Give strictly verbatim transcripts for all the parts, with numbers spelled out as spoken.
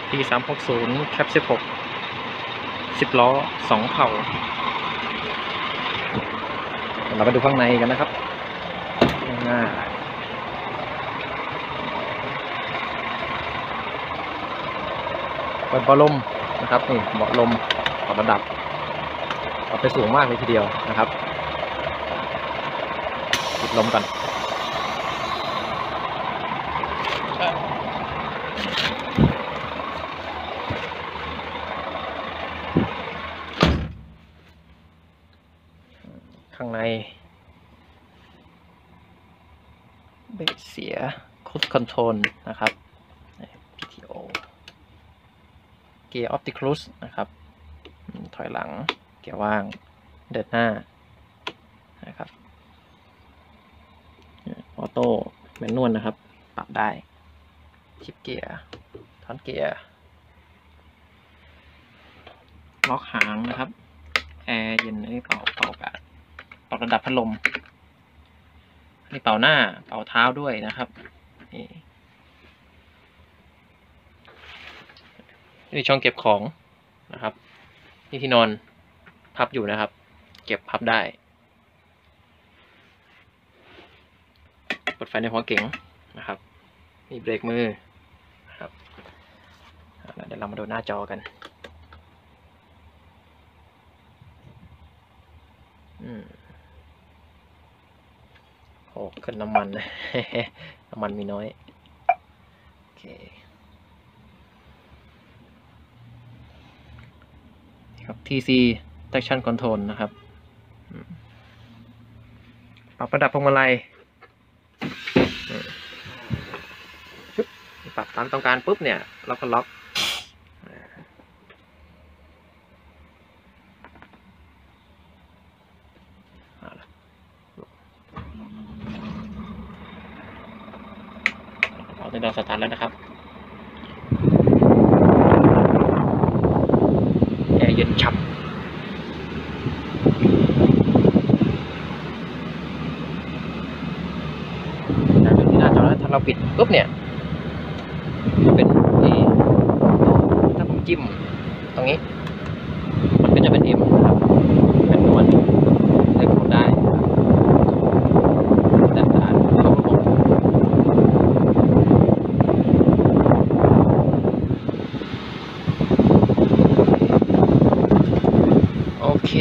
ที สามหกศูนย์ แคปสิบหก สิบล้อสองเผ่าเราไปดูข้างในกันนะครับหน้าเปิดเบาะลมนะครับนี่เบาะลมปรับระดับปรับไปสูงมากเลยทีเดียวนะครับปิดลมก่อนข้างในเบรกเสียคูดคอนโทรลนะครับ พี ที โอ เกียร์ออปติคลูสนะครับถอยหลังเกียร์ว่างเดินหน้านะครับออโต้แมนนวลนะครับปรับได้ชิปเกียร์ทอนเกียร์ล็อกหางนะครับแอร์เย็นนี่เป่าเป่าอากาศปรับระดับพัดลมนี่เป่าหน้าเป่าเท้าด้วยนะครับนี่นี่ช่องเก็บของนะครับนี่ที่นอนพับอยู่นะครับเก็บพับได้เปิดไฟในหัวเก๋งนะครับมีเบรกมือนะครับเดี๋ยวเรามาดูหน้าจอกันอืมโอ้ขึ้นน้ำมัน น้ำมันมีน้อยโอเคครับ ที ซี Traction Control นะครับปรับระดับพวงมาลัยปรับตามต้องการปุ๊บเนี่ยเราก็ล็อกเอาในดอกสตาร์ทแล้วนะครับแอร์เย็นฉ่ำที่หน้าจอแล้วถ้าเราปิดปุ๊บเนี่ยเป็นที่ถ้าผมจิ้มตรงนี้มันก็จะเป็น M นะครับเป็นนวลได้หมุนได้ดันดานเข้าระบบโอเค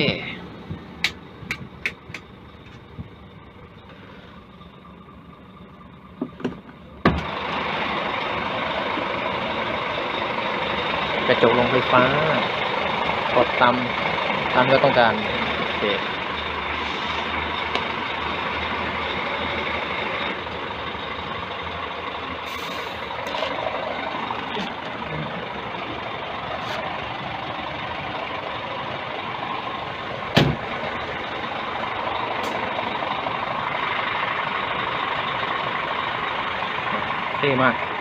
กระจกลงไฟฟ้ากดตามตามที่เราต้องการโอเคเท่มาก